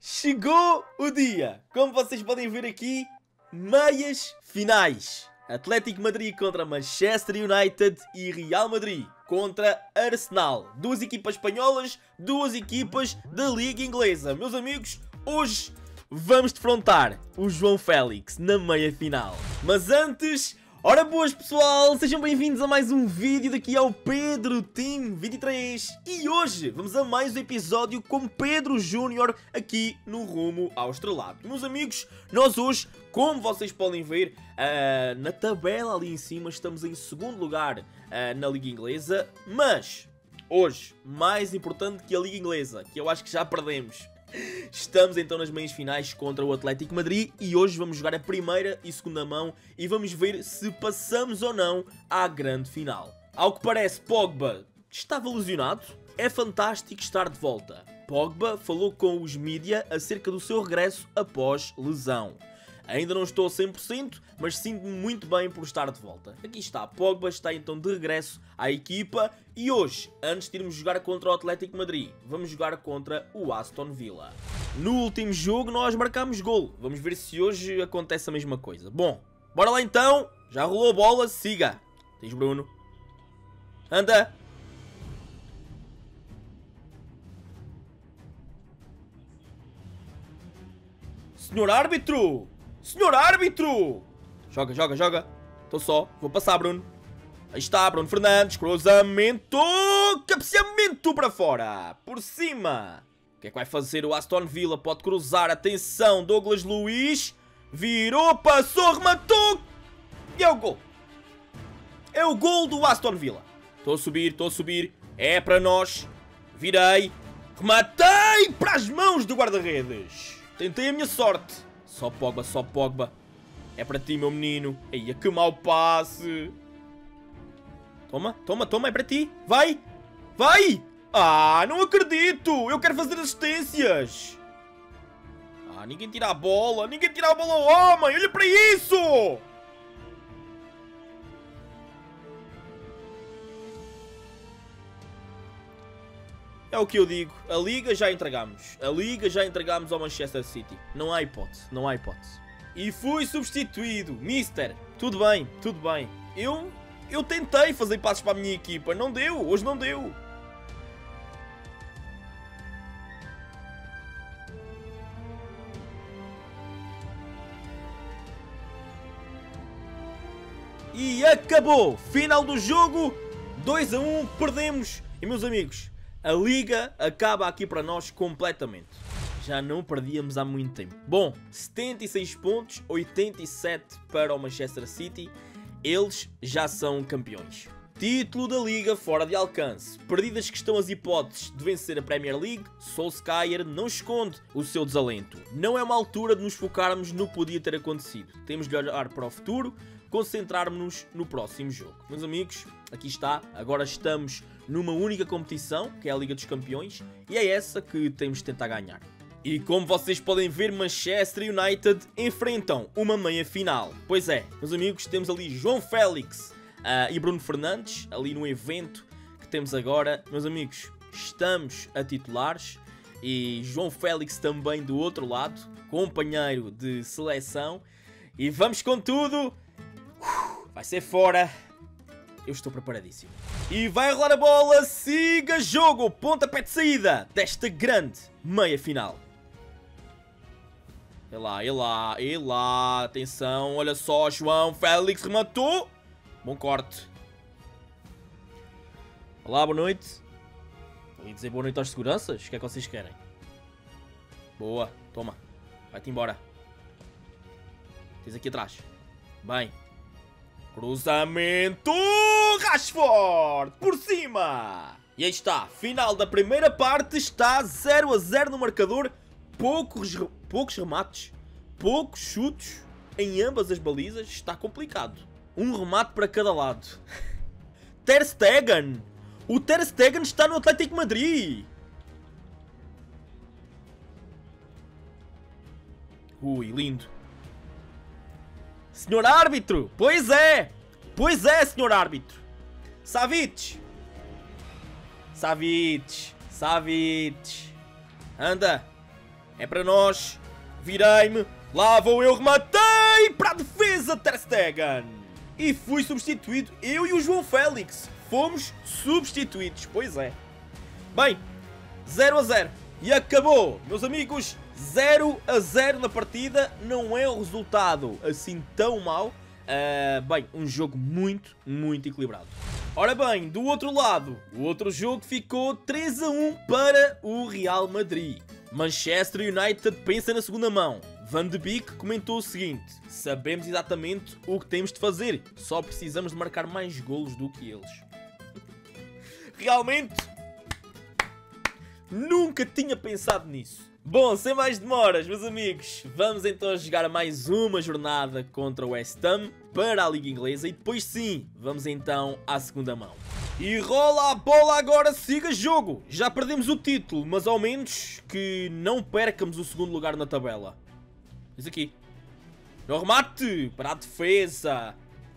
Chegou o dia! Como vocês podem ver aqui, meias finais. Atlético Madrid contra Manchester United e Real Madrid contra Arsenal. Duas equipas espanholas, duas equipas da Liga Inglesa. Meus amigos, hoje vamos defrontar o João Félix na meia final. Mas antes, ora boas pessoal, sejam bem-vindos a mais um vídeo. Daqui ao Pedro Team 23 e hoje vamos a mais um episódio com Pedro Júnior aqui no Rumo ao Estrelado. Meus amigos, nós hoje, como vocês podem ver na tabela ali em cima, estamos em segundo lugar na Liga Inglesa, mas hoje, mais importante que a Liga Inglesa, que eu acho que já perdemos, estamos então nas meias finais contra o Atlético Madrid e hoje vamos jogar a primeira e segunda mão e vamos ver se passamos ou não à grande final. Ao que parece, Pogba estava lesionado, é fantástico estar de volta. Pogba falou com os mídia acerca do seu regresso após lesão. Ainda não estou a 100%, mas sinto-me muito bem por estar de volta. Aqui está, Pogba está então de regresso à equipa e hoje, antes de irmos jogar contra o Atlético Madrid, vamos jogar contra o Aston Villa. No último jogo nós marcámos gol, vamos ver se hoje acontece a mesma coisa. Bom, bora lá então, já rolou a bola, siga. Tens Bruno. Anda. Senhor árbitro! Senhor árbitro! Joga, joga, joga. Estou só. Vou passar, Bruno. Aí está, Bruno Fernandes. Cruzamento. Cabeceamento para fora. Por cima. O que é que vai fazer o Aston Villa? Pode cruzar. Atenção, Douglas Luiz. Virou, passou, rematou. E é o gol. É o gol do Aston Villa. Estou a subir, estou a subir. É para nós. Virei. Rematei para as mãos do guarda-redes. Tentei a minha sorte. Só Pogba, só Pogba. É para ti, meu menino. Eia, que mau passe. Toma, toma, toma, é para ti. Vai, vai. Ah, não acredito. Eu quero fazer assistências. Ah, ninguém tira a bola. Ninguém tira a bola ao homem. Olha para isso. É o que eu digo, a Liga já entregamos. A Liga já entregamos ao Manchester City. Não há hipótese, não há hipótese. E fui substituído. Mister, tudo bem, tudo bem. Eu tentei fazer passos para a minha equipa. Não deu, hoje não deu. E acabou. Final do jogo. 2-1, perdemos. E meus amigos, a Liga acaba aqui para nós completamente. Já não perdíamos há muito tempo. Bom, 76 pontos, 87 para o Manchester City. Eles já são campeões. Título da Liga fora de alcance. Perdidas que estão as hipóteses de vencer a Premier League, Solskjaer não esconde o seu desalento. Não é uma altura de nos focarmos no que podia ter acontecido. Temos de olhar para o futuro, concentrarmos-nos no próximo jogo. Meus amigos, aqui está. Agora estamos numa única competição, que é a Liga dos Campeões, e é essa que temos de tentar ganhar. E como vocês podem ver, Manchester United enfrentam uma meia final. Pois é, meus amigos, temos ali João Félix e Bruno Fernandes, ali no evento que temos agora. Meus amigos, estamos a titulares e João Félix também do outro lado, companheiro de seleção. E vamos com tudo. Vai ser fora. Eu estou preparadíssimo. E vai rolar a bola. Siga jogo. Pontapé de saída desta grande meia final. É lá, é lá, é lá. Atenção, olha só. João Félix rematou. Bom corte. Olá, boa noite. Vou dizer boa noite aos seguranças. O que é que vocês querem? Boa, toma. Vai-te embora. Tens aqui atrás. Bem. Cruzamento. Rashford. Por cima. E aí está. Final da primeira parte. Está 0-0 no marcador. Poucos remates. Poucos chutes em ambas as balizas. Está complicado. Um remate para cada lado. Ter Stegen. O Ter Stegen está no Atlético Madrid. Ui, lindo. Senhor árbitro! Pois é! Pois é, senhor árbitro! Savic! Savic! Savic! Anda! É para nós. Virei-me. Lá vou eu, rematei para a defesa, Ter Stegen. E fui substituído, eu e o João Félix. Fomos substituídos, pois é. Bem, 0-0. E acabou, meus amigos. 0-0 na partida. Não é um resultado assim tão mau. Bem, um jogo muito equilibrado. Ora bem, do outro lado, o outro jogo ficou 3-1 para o Real Madrid. Manchester United pensa na segunda mão. Van de Beek comentou o seguinte: sabemos exatamente o que temos de fazer, só precisamos de marcar mais golos do que eles. Realmente, nunca tinha pensado nisso. Bom, sem mais demoras, meus amigos, vamos então jogar mais uma jornada contra o West Ham para a Liga Inglesa e depois sim, vamos então à segunda mão. E rola a bola agora, siga jogo. Já perdemos o título, mas ao menos que não percamos o segundo lugar na tabela. Isso aqui. No remate para a defesa.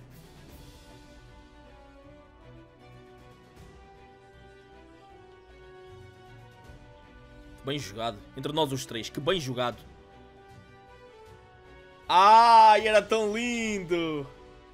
Bem jogado. Entre nós os três. Que bem jogado. Ai, era tão lindo.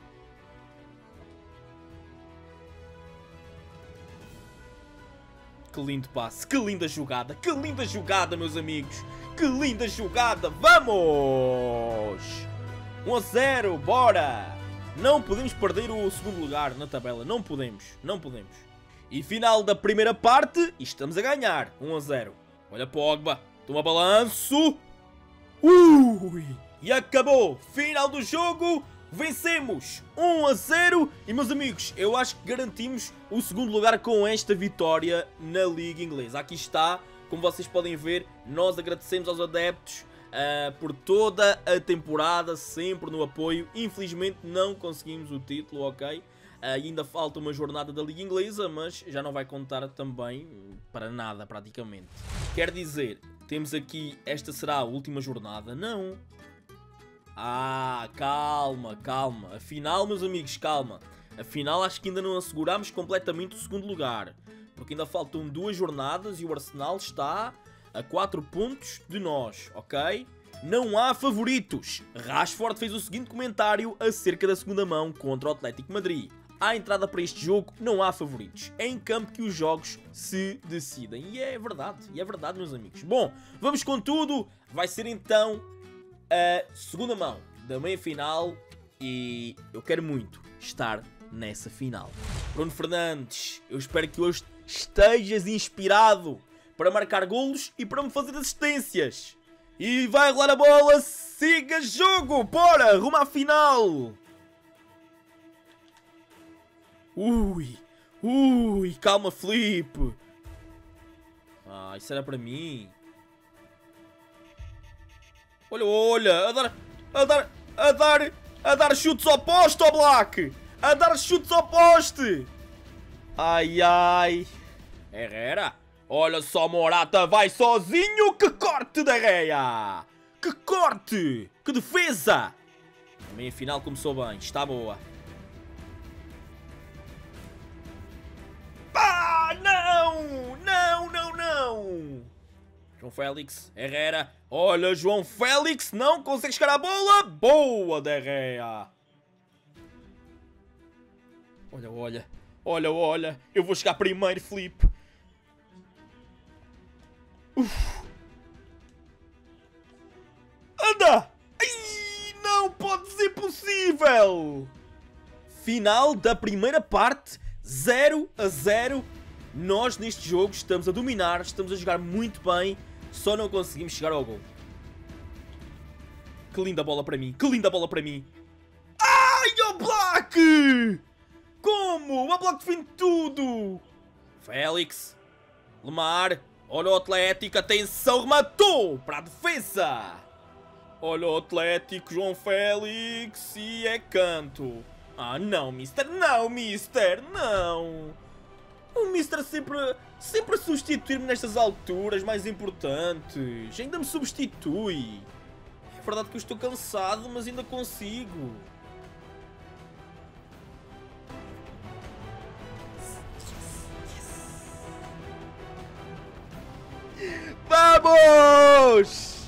Que lindo passe. Que linda jogada. Que linda jogada, meus amigos. Que linda jogada. Vamos. 1-0. Bora. Não podemos perder o segundo lugar na tabela. Não podemos. Não podemos. E final da primeira parte. E estamos a ganhar. 1-0. Olha Pogba, toma balanço. Ui! E acabou. Final do jogo. Vencemos 1-0. E meus amigos, eu acho que garantimos o segundo lugar com esta vitória na Liga Inglesa. Aqui está. Como vocês podem ver, nós agradecemos aos adeptos por toda a temporada, sempre no apoio. Infelizmente não conseguimos o título, ok? Ainda falta uma jornada da Liga Inglesa, mas já não vai contar também para nada, praticamente. Quer dizer, temos aqui, esta será a última jornada? Não. Calma. Afinal, meus amigos, calma. Afinal, acho que ainda não assegurámos completamente o segundo lugar. Porque ainda faltam 2 jornadas e o Arsenal está a 4 pontos de nós, ok? Não há favoritos. Rashford fez o seguinte comentário acerca da segunda mão contra o Atlético Madrid. À entrada para este jogo não há favoritos. É em campo que os jogos se decidem. E é verdade, meus amigos. Bom, vamos com tudo. Vai ser então a segunda mão da meia-final e eu quero muito estar nessa final. Bruno Fernandes, eu espero que hoje estejas inspirado para marcar golos e para me fazer assistências. E vai rolar a bola, siga jogo, bora, rumo à final. Ui, calma, Felipe. Isso era para mim. Olha, a dar chutes ao poste, ó Black. A dar chutes ao poste. Ai. Herrera. Olha só, Morata vai sozinho. Que corte da Herrera. Que corte. Que defesa. A meia final começou bem. Está boa. Não. João Félix. Herrera. Olha, João Félix. Não consegue chegar à bola. Boa da Herrera. Olha. Eu vou chegar primeiro, Felipe. Anda! Ai, não pode ser possível! Final da primeira parte, 0-0. Nós neste jogo estamos a dominar, estamos a jogar muito bem, só não conseguimos chegar ao gol. Que linda bola para mim, Ai, o Black! Como? O Black defende tudo! Félix, Lemar, olha o Atlético, atenção, rematou para a defesa! Olha o Atlético, João Félix, e é canto. Não, Mister, não! O Mister sempre a substituir-me nestas alturas mais importantes. Ainda me substitui. É verdade que eu estou cansado, mas ainda consigo. Vamos!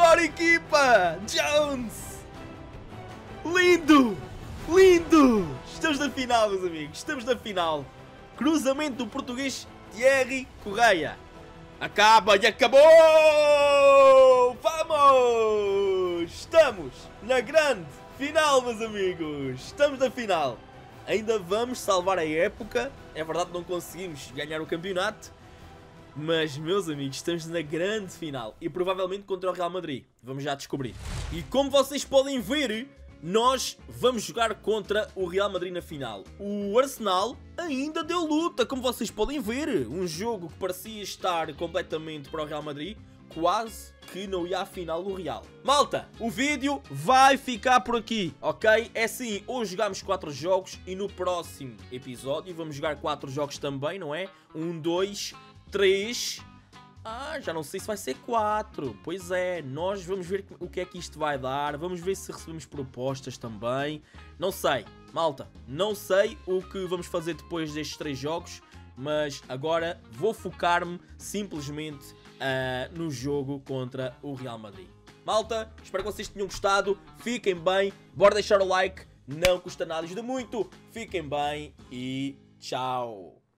melhor equipa! Jones! Lindo! Lindo! Estamos na final, meus amigos. Estamos na final. Cruzamento do português Thierry Correia. Acaba e acabou! Vamos! Estamos na grande final, meus amigos. Estamos na final. Ainda vamos salvar a época. É verdade que não conseguimos ganhar o campeonato. Mas, meus amigos, estamos na grande final. E provavelmente contra o Real Madrid. Vamos já descobrir. E como vocês podem ver, nós vamos jogar contra o Real Madrid na final. O Arsenal ainda deu luta, como vocês podem ver. Um jogo que parecia estar completamente para o Real Madrid, quase que não ia à final do Real. Malta, o vídeo vai ficar por aqui, ok? É assim, hoje jogamos 4 jogos e no próximo episódio vamos jogar 4 jogos também, não é? 1, 2, 3... já não sei se vai ser 4. Pois é, nós vamos ver o que é que isto vai dar. Vamos ver se recebemos propostas também. Não sei, malta. Não sei o que vamos fazer depois destes 3 jogos. Mas agora vou focar-me simplesmente no jogo contra o Real Madrid. Malta, espero que vocês tenham gostado. Fiquem bem. Bora deixar o like. Não custa nada, ajuda muito. Fiquem bem e tchau.